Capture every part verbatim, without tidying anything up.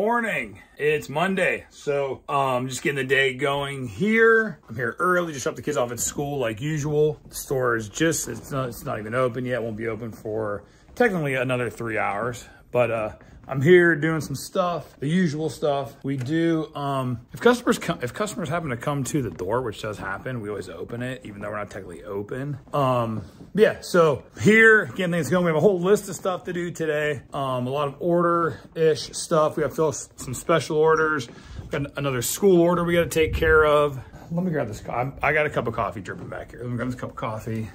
morning. It's Monday, so um just getting the day going here. I'm here early, just dropped the kids off at school like usual. The store is just, it's not, it's not even open yet. Won't be open for technically another three hours, but uh I'm here doing some stuff, the usual stuff we do. Um, if customers come, if customers happen to come to the door, which does happen, we always open it, even though we're not technically open. Um, yeah, so here, getting things going. We have a whole list of stuff to do today. Um, a lot of order-ish stuff. We have to fill some special orders. We've got another school order we got to take care of. Let me grab this. I got a cup of coffee dripping back here. Let me grab this cup of coffee.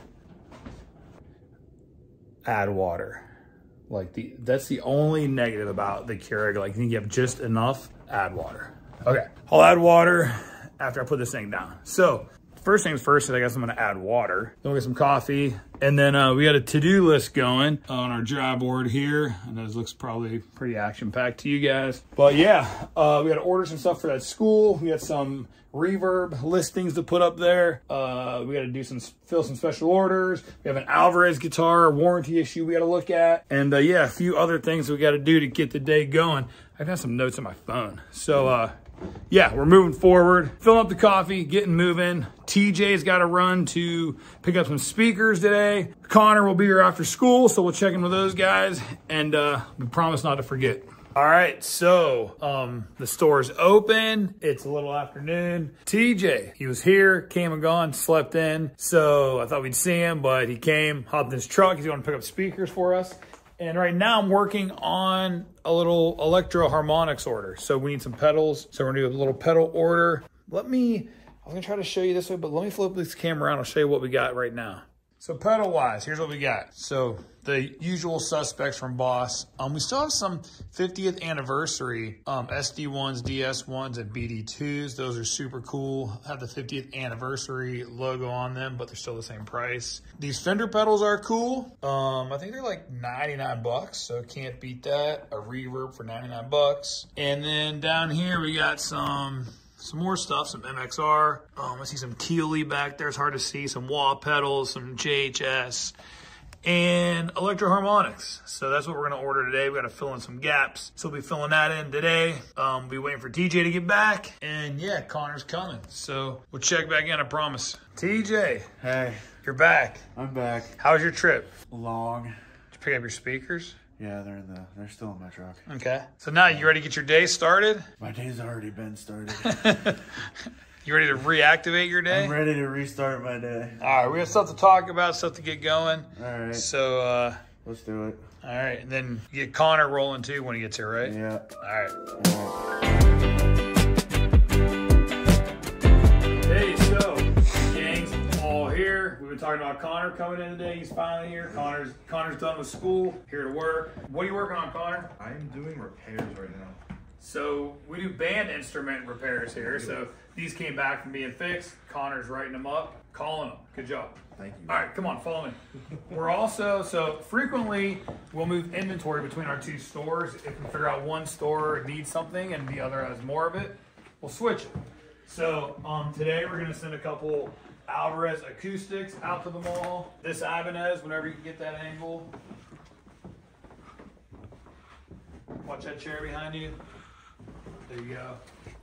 Add water. Like the, that's the only negative about the Keurig. Like you have just enough, add water. Okay, I'll add water after I put this thing down. So first things first, I guess I'm gonna add water. Then we'll get some coffee. And then uh, we got a to-do list going on our job board here. And this looks probably pretty action-packed to you guys. But yeah, uh, we gotta order some stuff for that school. We got some Reverb listings to put up there. Uh, we got to do some, fill some special orders. We have an Alvarez guitar warranty issue we got to look at. And uh, yeah, a few other things we got to do to get the day going. I've got some notes on my phone. So uh, yeah, we're moving forward, filling up the coffee, getting moving. T J's got to run to pick up some speakers today. Connor will be here after school, so we'll check in with those guys. And uh, we promise not to forget. All right, so um, the store's open. It's a little afternoon. T J, he was here, came and gone, slept in. So I thought we'd see him, but he came, hopped in his truck. He's going to pick up speakers for us. And right now I'm working on a little electro harmonics order. So we need some pedals. So we're gonna do a little pedal order. Let me, I was gonna try to show you this way, but let me flip this camera around. I'll show you what we got right now. So pedal wise, here's what we got. So the usual suspects from Boss. Um, we still have some fiftieth anniversary um, S D ones, D S ones, and B D twos. Those are super cool. Have the fiftieth anniversary logo on them, but they're still the same price. These Fender pedals are cool. Um, I think they're like ninety-nine bucks, so can't beat that. A Reverb for ninety-nine bucks. And then down here we got some Some more stuff, some M X R. Um, I see some Keeley back there. It's hard to see. Some wah pedals, some J H S, and electro harmonics. So that's what we're gonna order today. We gotta fill in some gaps. So we'll be filling that in today. Um, we'll be waiting for T J to get back. And yeah, Connor's coming. So we'll check back in, I promise. T J. Hey. You're back. I'm back. How was your trip? Long. Did you pick up your speakers? Yeah, they're in the, they're still in my truck. Okay. So now you ready to get your day started? My day's already been started. You ready to reactivate your day? I'm ready to restart my day. All right, we have stuff to talk about, stuff to get going. All right. So, uh, let's do it. All right, and then you get Connor rolling too when he gets here, right? Yeah. All right. All right. Hey, so gang's all here. We've been talking about Connor coming in today. He's finally here. Connor's Connor's done with school, here to work. What are you working on, Connor? I'm doing repairs right now. So we do band instrument repairs here. So these came back from being fixed. Connor's writing them up, calling them. Good job. Thank you. All right, come on, follow me. We're also, so frequently we'll move inventory between our two stores. If we figure out one store needs something and the other has more of it, we'll switch it. So um, today we're gonna send a couple Alvarez acoustics out to the mall. This Ibanez, whenever you can get that angle. Watch that chair behind you. There you go.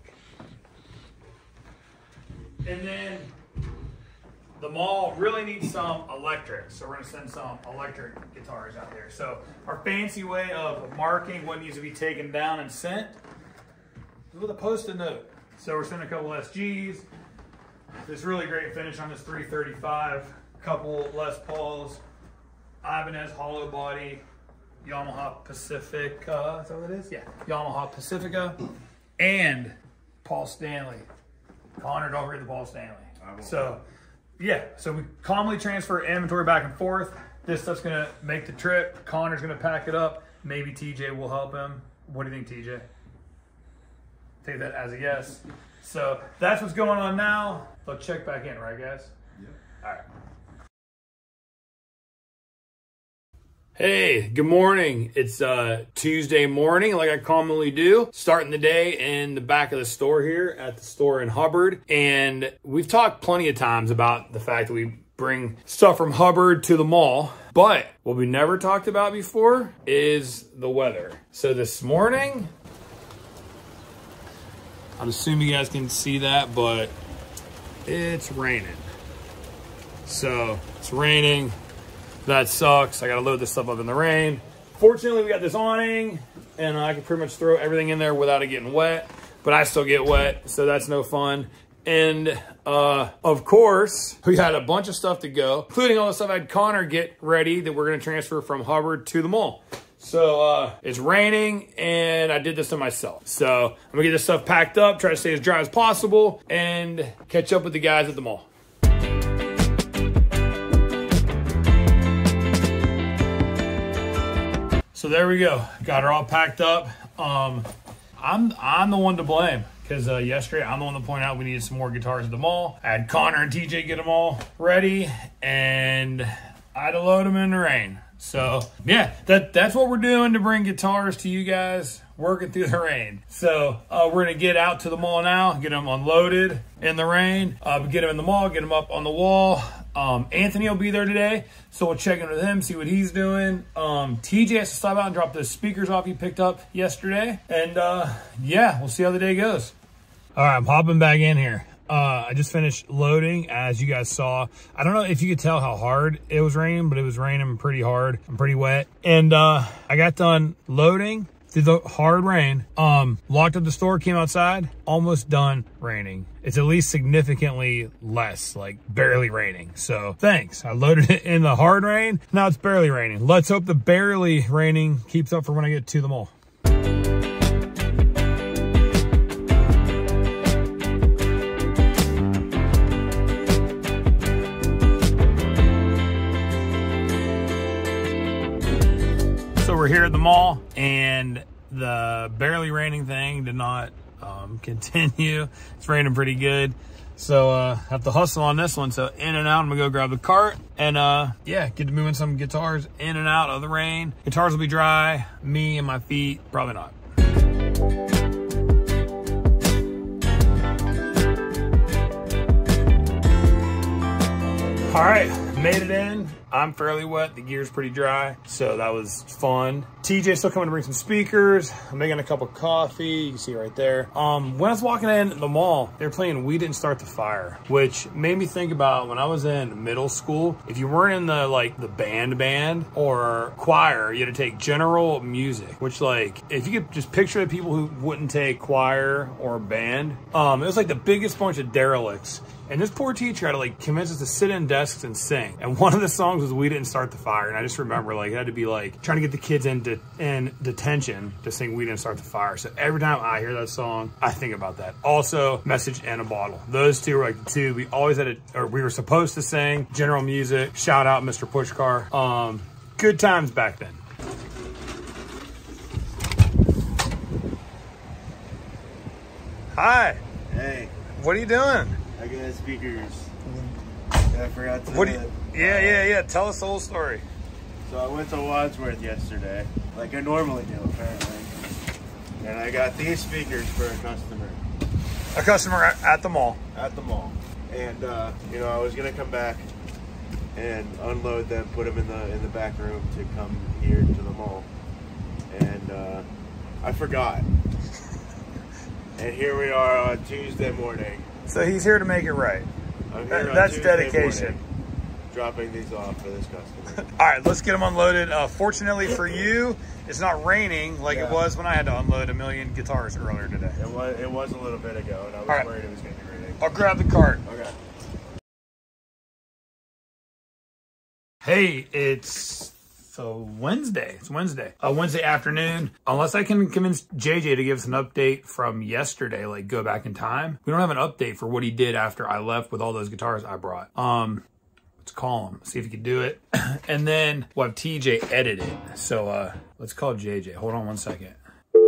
And then the mall really needs some electric, so we're gonna send some electric guitars out there. So our fancy way of marking what needs to be taken down and sent is with a post-it note. So we're sending a couple S Gs. This really great finish on this three thirty-five, couple Les Pauls, Ibanez hollow body, Yamaha Pacifica, is that what it is? Yeah, Yamaha Pacifica, and Paul Stanley. Connor, don't forget the Paul Stanley. So, yeah, so we calmly transfer inventory back and forth. This stuff's gonna make the trip. Connor's gonna pack it up. Maybe T J will help him. What do you think, T J? Take that as a yes. So that's what's going on now. Let's check back in, right, guys? Yep. All right. Hey, good morning. It's uh, Tuesday morning, like I commonly do. Starting the day in the back of the store here at the store in Hubbard. And we've talked plenty of times about the fact that we bring stuff from Hubbard to the mall. But what we never talked about before is the weather. So this morning, I'm assuming you guys can see that, but it's raining. So it's raining. That sucks. I gotta load this stuff up in the rain. Fortunately, we got this awning and I can pretty much throw everything in there without it getting wet, but I still get wet, so that's no fun. And uh, of course, we had a bunch of stuff to go, including all the stuff I had Connor get ready that we're gonna transfer from Hubbard to the mall. So uh, it's raining and I did this to myself. So I'm gonna get this stuff packed up, try to stay as dry as possible, and catch up with the guys at the mall. So there we go. Got her all packed up. Um, I'm I'm the one to blame because uh, yesterday I'm the one to point out we needed some more guitars at the mall. I had Connor and T J get them all ready, and I had to load them in the rain. So yeah, that that's what we're doing to bring guitars to you guys, working through the rain. So uh, we're gonna get out to the mall now, get them unloaded in the rain, uh, get them in the mall, get them up on the wall. Um, Anthony will be there today, so we'll check in with him, see what he's doing. Um, T J has to stop out and drop those speakers off he picked up yesterday. And uh, yeah, we'll see how the day goes. All right, I'm hopping back in here. Uh, I just finished loading, as you guys saw. I don't know if you could tell how hard it was raining, but it was raining pretty hard and pretty wet. And uh, I got done loading through the hard rain, um, locked up the store, came outside, almost done raining. It's at least significantly less, like barely raining. So thanks. I loaded it in the hard rain. Now it's barely raining. Let's hope the barely raining keeps up for when I get to the mall. So we're here at the mall, and the barely raining thing did not um, continue. It's raining pretty good. So uh, have to hustle on this one. So in and out, I'm gonna go grab the cart and uh, yeah, get to moving some guitars in and out of the rain. Guitars will be dry, me and my feet, probably not. All right, made it in. I'm fairly wet, the gear's pretty dry, so that was fun. T J's still coming to bring some speakers. I'm making a cup of coffee, you can see right there. Um, when I was walking in the mall, they were playing We Didn't Start the Fire, which made me think about when I was in middle school, if you weren't in the like the band band or choir, you had to take general music, which like, if you could just picture the people who wouldn't take choir or band, um, it was like the biggest bunch of derelicts. And this poor teacher had to like convince us to sit in desks and sing. And one of the songs was We Didn't Start the Fire. And I just remember like it had to be like trying to get the kids in, de in detention to sing We Didn't Start the Fire. So every time I hear that song, I think about that. Also, Message and a Bottle. Those two were like the two we always had to, or we were supposed to sing. General music, shout out Mister Pushkar. Um, good times back then. Hi. Hey. What are you doing? I got speakers. I forgot to. What do you, yeah, yeah, yeah. Tell us the whole story. So I went to Wadsworth yesterday, like I normally do, apparently. And I got these speakers for a customer. A customer at the mall. At the mall. And uh, you know, I was gonna come back and unload them, put them in the in the back room to come here to the mall. And uh, I forgot. And here we are on Tuesday morning. So he's here to make it right. I'm That, here on that's Tuesday dedication. morning, dropping these off for this customer. All right, let's get them unloaded. Uh, fortunately for you, it's not raining like Yeah. it was when I had to unload a million guitars earlier today. It was it was a little bit ago, and I was All right. worried it was going to be raining. I'll grab the cart. Okay. Hey, it's so Wednesday. It's Wednesday. Uh, Wednesday afternoon. Unless I can convince J J to give us an update from yesterday, like go back in time, we don't have an update for what he did after I left with all those guitars I brought. Um, let's call him, see if he can do it. And then we'll have T J edit it. So uh, let's call J J. Hold on one second.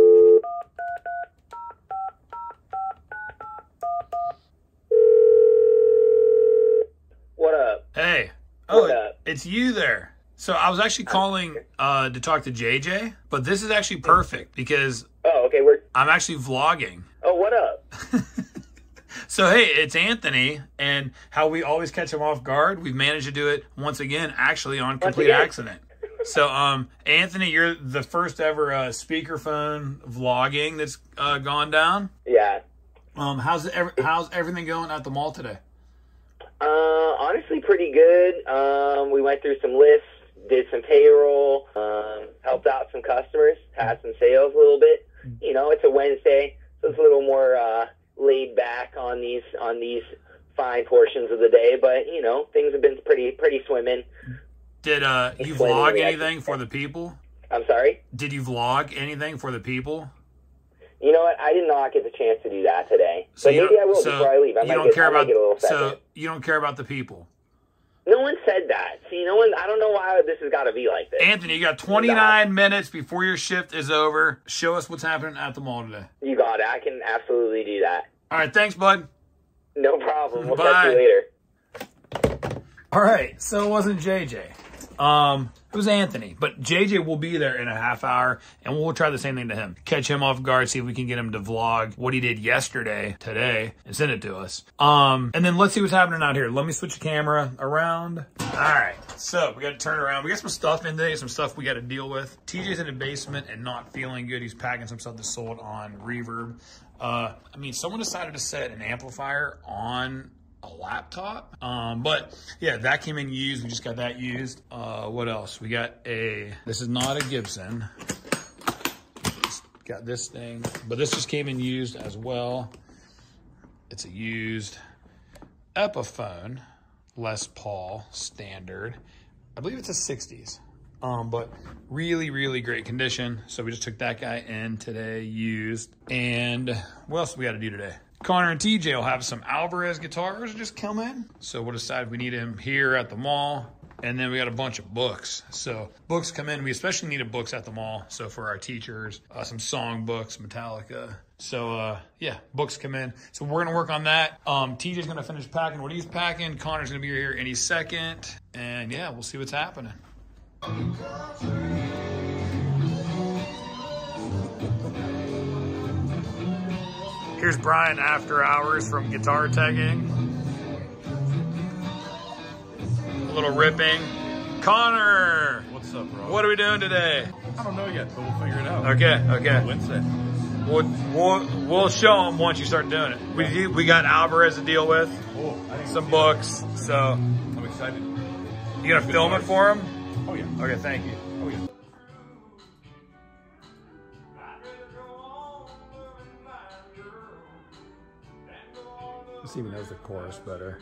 What up? Hey. Oh, What up? it's you there. So I was actually calling uh, to talk to J J, but this is actually perfect because Oh, okay. We're. I'm actually vlogging. Oh, what up? So, hey, it's Anthony, and how we always catch him off guard, we've managed to do it once again, actually on complete again. accident. So, um, Anthony, you're the first ever uh, speakerphone vlogging that's uh, gone down. Yeah. Um, how's every, how's everything going at the mall today? Uh, honestly, pretty good. Um, we went through some lists, did some payroll, um, helped out some customers, had some sales a little bit. You know, it's a Wednesday, so it's a little more uh, laid back on these on these fine portions of the day. But you know, things have been pretty pretty swimming. Did uh, you vlog anything for the people? I'm sorry? Did you vlog anything for the people? You know what? I did not get the chance to do that today. So but maybe I will so before I leave. I you might don't get, care I might about get a little second. so you don't care about the people. No one said that. See, no one. I don't know why this has got to be like this. Anthony, you got twenty-nine minutes before your shift is over. Show us what's happening at the mall today. You got it. I can absolutely do that. All right, thanks, bud. No problem. We'll Bye. talk to you later. All right, so it wasn't J J. Um, it was Anthony, but J J will be there in a half hour, and we'll try the same thing to him. Catch him off guard, see if we can get him to vlog what he did yesterday, today, and send it to us. Um, and then let's see what's happening out here. Let me switch the camera around. All right, so we got to turn around. We got some stuff in today, some stuff we got to deal with. T J's in the basement and not feeling good. He's packing some stuff that's sold on Reverb. Uh, I mean, someone decided to set an amplifier on a laptop. Um, but yeah, that came in used. We just got that used. Uh, what else? We got a, this is not a Gibson. Just got this thing, but this just came in used as well. It's a used Epiphone Les Paul standard. I believe it's a sixties. Um, but really, really great condition. So we just took that guy in today, used. And what else do we got to do today? Connor and T J will have some Alvarez guitars just come in. So we'll decide if we need him here at the mall. And then we got a bunch of books. So books come in. We especially needed books at the mall. So for our teachers, uh, some song books, Metallica. So uh, yeah, books come in. So we're gonna work on that. Um, T J's gonna finish packing what he's packing. Connor's gonna be here any second. And yeah, we'll see what's happening. Here's Brian after hours from Guitar Teching. A little ripping. Connor! What's up, bro? What are we doing today? I don't know yet, but we'll figure it out. Okay, okay. Wednesday. We'll, we'll, we'll show them once you start doing it. We, we got Alvarez to deal with, Oh, I didn't some see books, so. that. I'm excited. You gonna film it for him? Oh, yeah. Okay, thank you. Oh, yeah. Let's see if he knows the chorus better.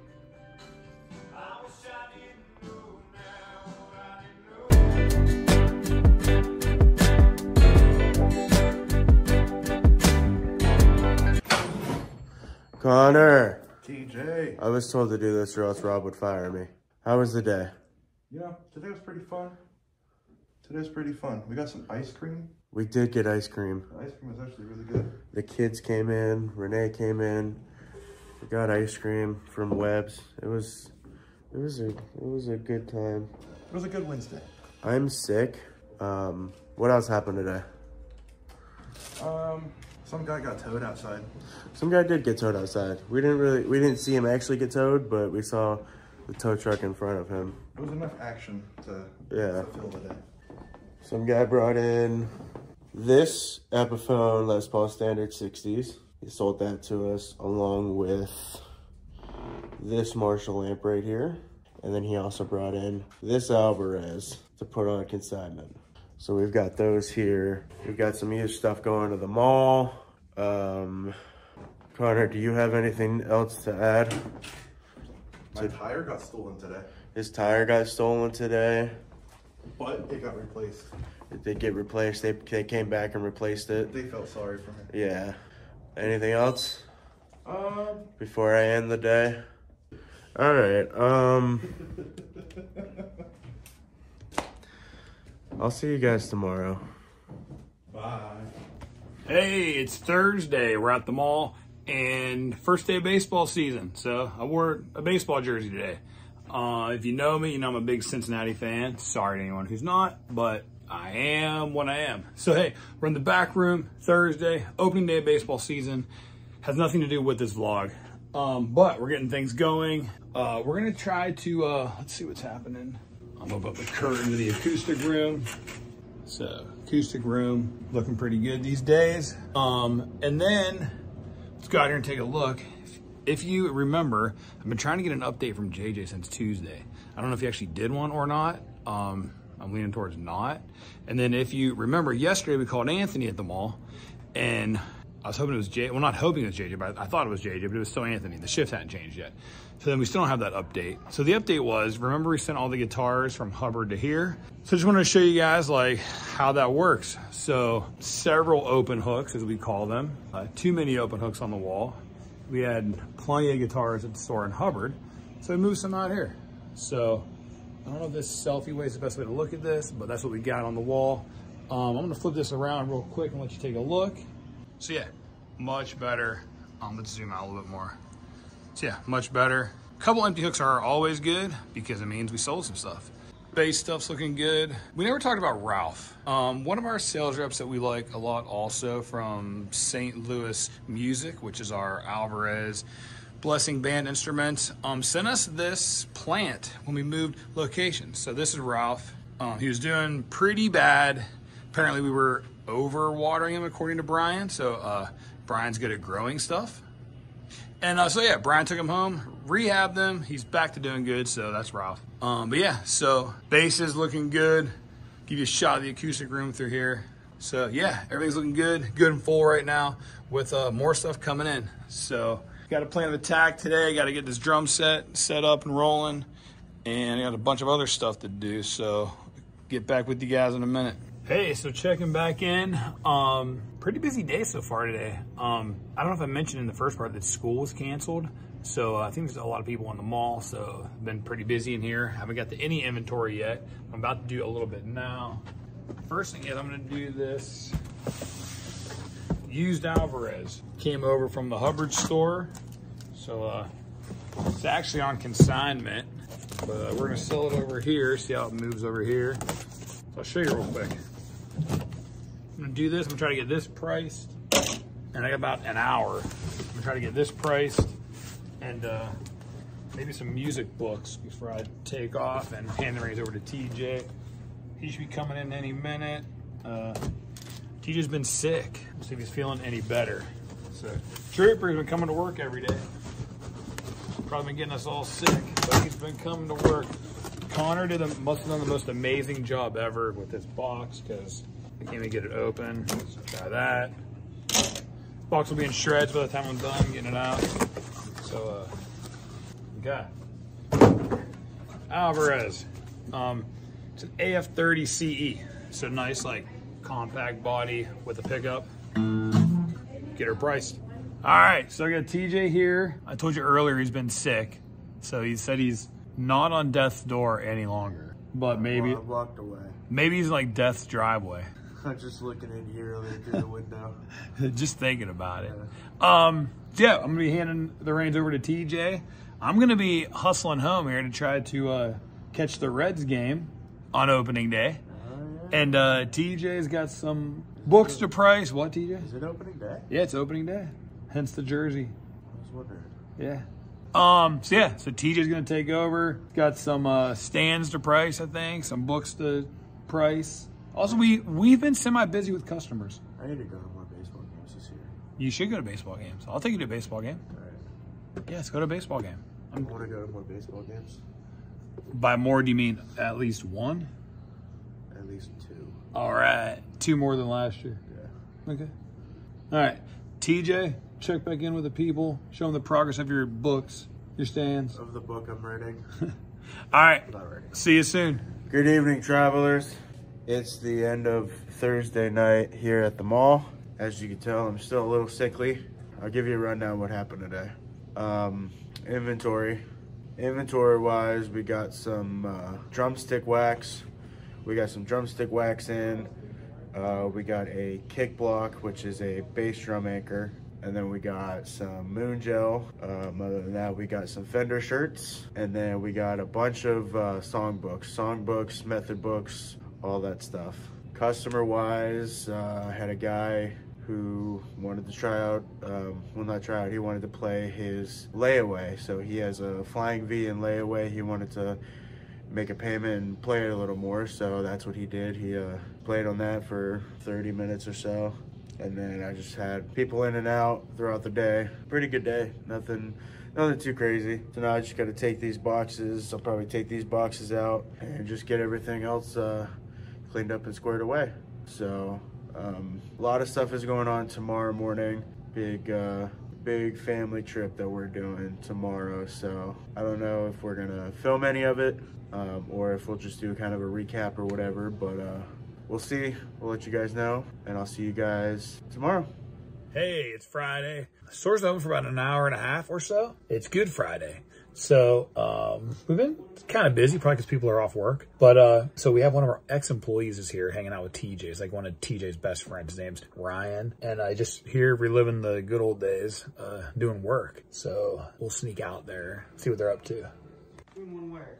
Connor, T J. I was told to do this or else Rob would fire me. How was the day? You know, today was pretty fun. Today was pretty fun. We got some ice cream. We did get ice cream. The ice cream was actually really good. The kids came in, Renee came in. We got ice cream from Webb's. It was, it was a, it was a good time. It was a good Wednesday. I'm sick. Um, what else happened today? Um, some guy got towed outside. Some guy did get towed outside. We didn't really, we didn't see him actually get towed, but we saw the tow truck in front of him. It was enough action to, Yeah. to fill the day. Some guy brought in this Epiphone Les Paul Standard sixties. He sold that to us along with this Marshall amp right here. And then he also brought in this Alvarez to put on consignment. So we've got those here. We've got some used stuff going to the mall. Um, Connor, do you have anything else to add? My tire got stolen today, His tire got stolen today. but it got replaced. Did they get replaced? They, they came back and replaced it. They felt sorry for me. Yeah. Anything else Um, before I end the day? All right. Um, I'll see you guys tomorrow. bye. Hey, it's Thursday. We're at the mall and first day of baseball season. So I wore a baseball jersey today. Uh, if you know me, you know I'm a big Cincinnati fan. Sorry to anyone who's not, but I am what I am. So hey, we're in the back room, Thursday, opening day of baseball season. Has nothing to do with this vlog, um, but we're getting things going. Uh, we're gonna try to, uh, let's see what's happening. I'm gonna put the curtain to the acoustic room. So acoustic room looking pretty good these days. Um, and then let's go out here and take a look. If you remember, I've been trying to get an update from J J since Tuesday. I don't know if he actually did one or not. Um, I'm leaning towards not. And then if you remember, yesterday we called Anthony at the mall, and I was hoping it was J J. Well, not hoping it was J J, but I thought it was J J, but it was still Anthony. The shift hadn't changed yet. So then we still don't have that update. So the update was, remember we sent all the guitars from Hubbard to here? So I just wanted to show you guys like how that works. So several open hooks, as we call them. Uh, too many open hooks on the wall. We had plenty of guitars at the store in Hubbard, so we moved some out here. So I don't know if this selfie way is the best way to look at this, but that's what we got on the wall. Um, I'm gonna flip this around real quick and let you take a look. So yeah, much better. Um, let's zoom out a little bit more. So yeah, much better. A couple empty hooks are always good because it means we sold some stuff. Bass stuff's looking good. We never talked about Ralph. Um, one of our sales reps that we like a lot also from Saint Louis Music, which is our Alvarez Blessing Band instrument, um, sent us this plant when we moved locations. So this is Ralph. Um, he was doing pretty bad. Apparently we were over watering him according to Brian. So uh, Brian's good at growing stuff. And uh, so yeah, Brian took him home, rehabbed them. He's back to doing good, so that's Ralph. Um, but yeah, so bass is looking good. Give you a shot of the acoustic room through here. So yeah, everything's looking good, good and full right now with uh, more stuff coming in. So got a plan of attack today. Got to get this drum set set up and rolling, and I got a bunch of other stuff to do. So get back with you guys in a minute. Hey, so checking back in. Um, pretty busy day so far today. Um, I don't know if I mentioned in the first part that school was canceled. So uh, I think there's a lot of people in the mall. So been pretty busy in here. Haven't got to any inventory yet. I'm about to do a little bit now. First thing is I'm gonna do this used Alvarez. Came over from the Hubbard store. So uh, it's actually on consignment, but uh, we're gonna sell it over here. See how it moves over here. So I'll show you real quick. I'm gonna do this, I'm gonna try to get this priced, and I got about an hour. I'm gonna try to get this priced, and uh, maybe some music books before I take off and hand the reins over to T J. He should be coming in any minute. Uh, T J's been sick. Let's see if he's feeling any better. So Trooper's been coming to work every day. Probably been getting us all sick, but he's been coming to work. Connor did a, must have done the most amazing job ever with this box because I can't even get it open. So try that. Box will be in shreds by the time I'm done getting it out. So, uh, okay. Alvarez. Um, it's an A F thirty C E. So nice, like, compact body with a pickup. Get her priced. All right, so I got T J here. I told you earlier he's been sick. So he said he's not on death's door any longer, but maybe I walked away. Maybe he's like death's driveway. I'm just looking in eerily through the window. Just thinking about it. Yeah. Um, yeah, I'm gonna be handing the reins over to T J. I'm gonna be hustling home here to try to uh, catch the Reds game on opening day. Uh, yeah. And uh, T J's got some books to price. What, T J? Is it opening day? Yeah, it's opening day. Hence the jersey. I was wondering. Yeah. Um, so yeah, so T J's gonna take over. Got some uh, stands to price, I think, some books to price. Also, we, we've been semi-busy with customers. I need to go to more baseball games this year. You should go to baseball games. I'll take you to a baseball game. All right. Yeah, let's go to a baseball game. I want to go to more baseball games. By more, do you mean at least one? At least two. All right. Two more than last year. Yeah. Okay. All right. T J, check back in with the people. Show them the progress of your books, your stands. Of the book I'm writing. All right. Not ready. See you soon. Good evening, travelers. It's the end of Thursday night here at the mall. As you can tell, I'm still a little sickly. I'll give you a rundown of what happened today. Um, inventory. Inventory-wise, we got some uh, drumstick wax. We got some drumstick wax in. Uh, we got a kick block, which is a bass drum anchor. And then we got some moon gel. Um, other than that, we got some Fender shirts. And then we got a bunch of uh, song books, song books, method books, all that stuff. Customer wise, uh, I had a guy who wanted to try out, um, well not try out, he wanted to play his layaway. So he has a Flying V in layaway. He wanted to make a payment and play it a little more. So that's what he did. He uh, played on that for thirty minutes or so. And then I just had people in and out throughout the day. Pretty good day, nothing, nothing too crazy. So now I just gotta take these boxes. I'll probably take these boxes out and just get everything else uh, cleaned up and squared away. So um, a lot of stuff is going on tomorrow morning. Big, uh, big family trip that we're doing tomorrow. So I don't know if we're gonna film any of it um, or if we'll just do kind of a recap or whatever, but uh, we'll see. We'll let you guys know, and I'll see you guys tomorrow. Hey, it's Friday. Store's open for about an hour and a half or so. It's Good Friday. So um, we've been kind of busy, probably because people are off work. But uh, so we have one of our ex-employees is here hanging out with T J. It's like one of T J's best friends. His name's Ryan. And I just here reliving the good old days uh, doing work. So we'll sneak out there, see what they're up to. One where?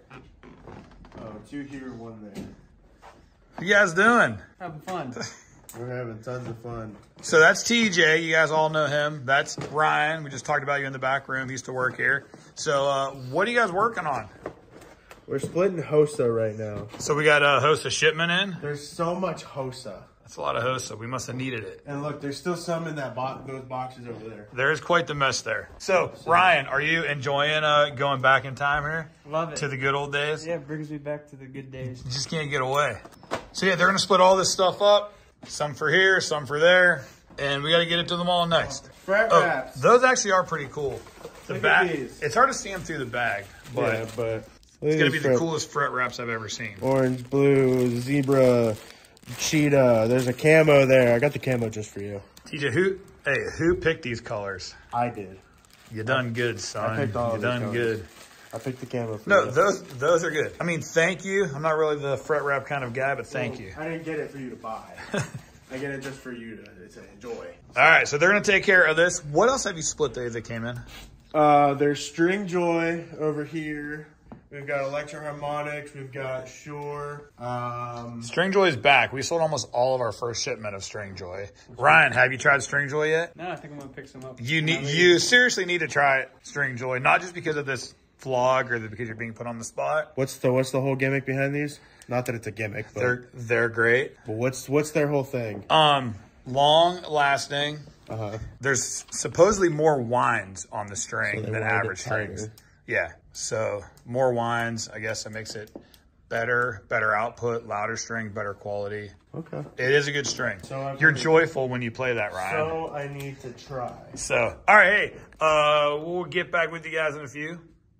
Oh, two here, one there. What you guys doing? Having fun. We're having tons of fun. So that's T J. You guys all know him. That's Ryan. We just talked about you in the back room. He used to work here. So uh, what are you guys working on? We're splitting Hosa right now. So we got a host of shipment in. There's so much Hosa. That's a lot of Hosa. We must have needed it. And look, there's still some in that bo those boxes over there. There is quite the mess there. So, Ryan, are you enjoying uh, going back in time here? Love it. To the good old days? Yeah, it brings me back to the good days. You just can't get away. So yeah, they're gonna split all this stuff up. Some for here, some for there. And we gotta get it to the mall next. Fret Oh, wraps. those actually are pretty cool. The Look at bag, these. it's hard to see them through the bag, but Yeah, but it's gonna be the coolest fret wraps I've ever seen. Orange, blue, zebra, cheetah. There's a camo there. I got the camo just for you. T J, who, hey, who picked these colors? I did. You done good, son. I picked all you of the done colors. good. I picked the camo for No, you. those those are good. I mean, thank you. I'm not really the fret wrap kind of guy, but thank you. I didn't get it for you to buy. I get it just for you to, to enjoy. All right, so they're gonna take care of this. What else have you split there that came in? Uh, there's String Joy over here. We've got Electro Harmonics. We've got Shure. Um, String Joy is back. We sold almost all of our first shipment of String Joy. Ryan, have you tried String Joy yet? No, I think I'm gonna pick some up. You need, you seriously need to try String Joy, not just because of this vlog or because you're being put on the spot. what's the what's the whole gimmick behind these? Not that it's a gimmick, but They're they're great. but what's what's their whole thing? Um, long lasting. Uh huh. There's supposedly more winds on the string So they than wind it average strings. tighter. Yeah, so more winds. I guess it makes it better, better output, louder string, better quality. Okay. It is a good string. So I've You're heard- joyful when you play that, Ryan. So I need to try. So, all right, hey, uh, we'll get back with you guys in a few.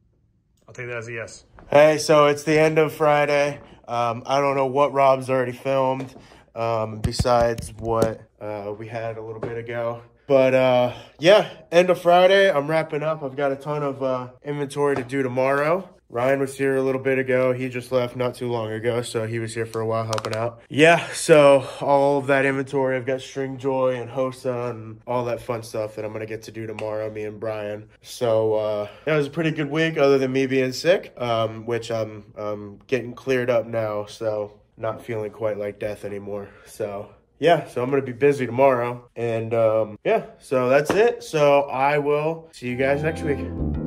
I'll take that as a yes. Hey, so it's the end of Friday. Um, I don't know what Rob's already filmed um, besides what uh, we had a little bit ago. But uh, yeah, end of Friday. I'm wrapping up. I've got a ton of uh, inventory to do tomorrow. Ryan was here a little bit ago. He just left not too long ago, so he was here for a while helping out. Yeah, so all of that inventory. I've got String Joy and Hosa and all that fun stuff that I'm going to get to do tomorrow, me and Brian. So uh, that was a pretty good week other than me being sick, um, which I'm um, getting cleared up now, so not feeling quite like death anymore. So yeah, so I'm going to be busy tomorrow. And um, yeah, so that's it. So I will see you guys next week.